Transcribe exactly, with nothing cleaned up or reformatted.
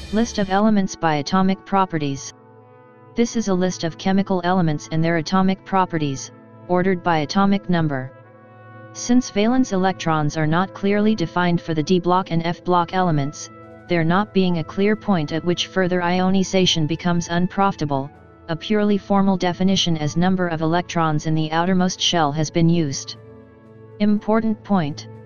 List of elements by atomic properties. This is a list of chemical elements and their atomic properties, ordered by atomic number. Since valence electrons are not clearly defined for the d block and f block elements, there not being a clear point at which further ionization becomes unprofitable, a purely formal definition as number of electrons in the outermost shell has been used. Important point.